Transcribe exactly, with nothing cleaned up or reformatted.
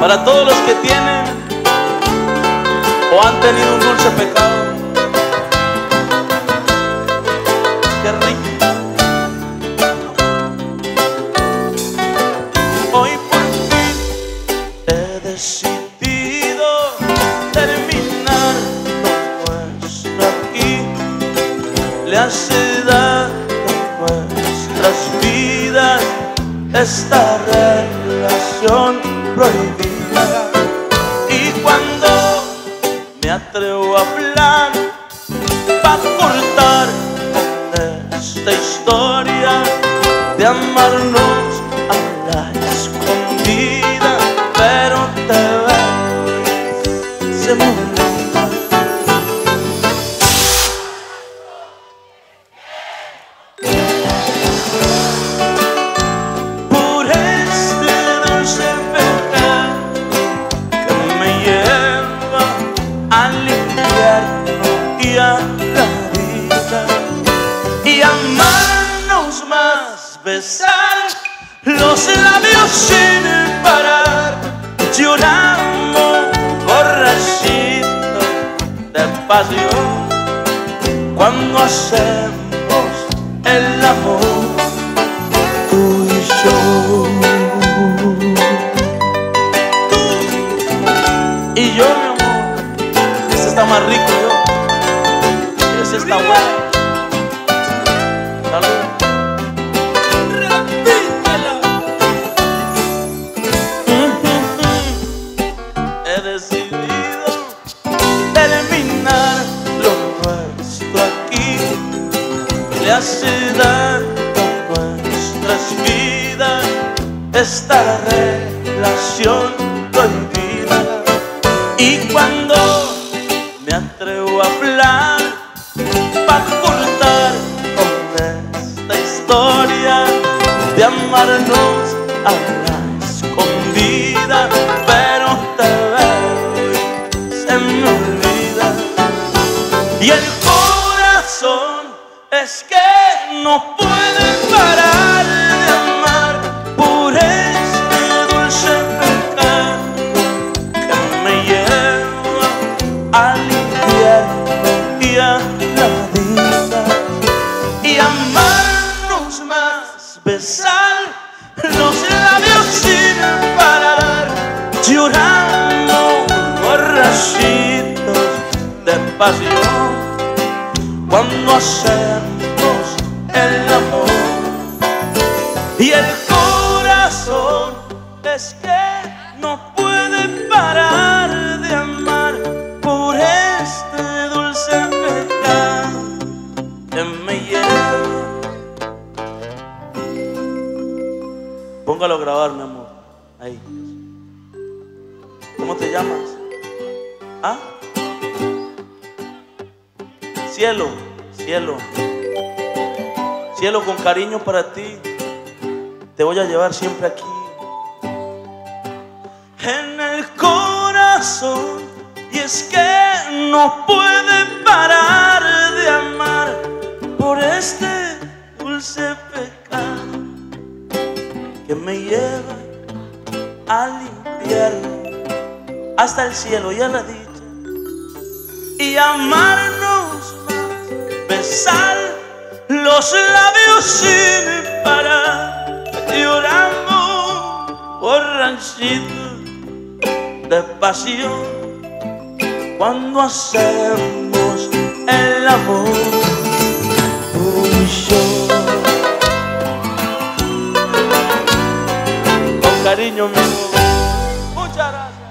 Para todos los que tienen o han tenido un dulce pecado. Qué rico. Hoy por fin he decidido terminar lo nuestro aquí. Le hace daño a nuestras vidas esta relación prohibida. Y cuando me atrevo a hablar pa' cortar con esta historia de amarnos a la escondida, pero te veo, se me olvida. Por este dulce pecado que me lleva al infierno y a la vida, y amarnos más, besar los labios sin parar, lloramos borrachitos de pasión cuando hacemos el amor, tú y yo. Tú y yo, mi amor, ese está más rico, yo. Ese está bueno. Salud. He decidido terminar lo nuestro aquí. Le hace daño a nuestras vidas esta relación prohibida. Y cuando me atrevo a hablar pa' cortar con esta historia de amarnos a la escondida, pero te veo, se me olvida. Y el corazón es que no puede parar de amar por este dulce pecado que me lleva al infierno y a la vida, y amarnos más, besar los labios sin parar, llorando borrachitos de pasión cuando hacemos el amor. Y el corazón es que no puede parar de amar por este dulce pecado que me lleva. Póngalo a grabar, mi amor. Ahí. ¿Cómo te llamas? ¿Ah? Cielo, cielo, cielo, con cariño para ti, te voy a llevar siempre aquí. En el corazón, y es que no puede parar de amar por este dulce pecado que me lleva al infierno, hasta el cielo, ya la dicha, y amarnos más, besar los labios sin parar, lloramos borrachitos de pasión cuando hacemos el amor, tú y yo. Con cariño, mi amor.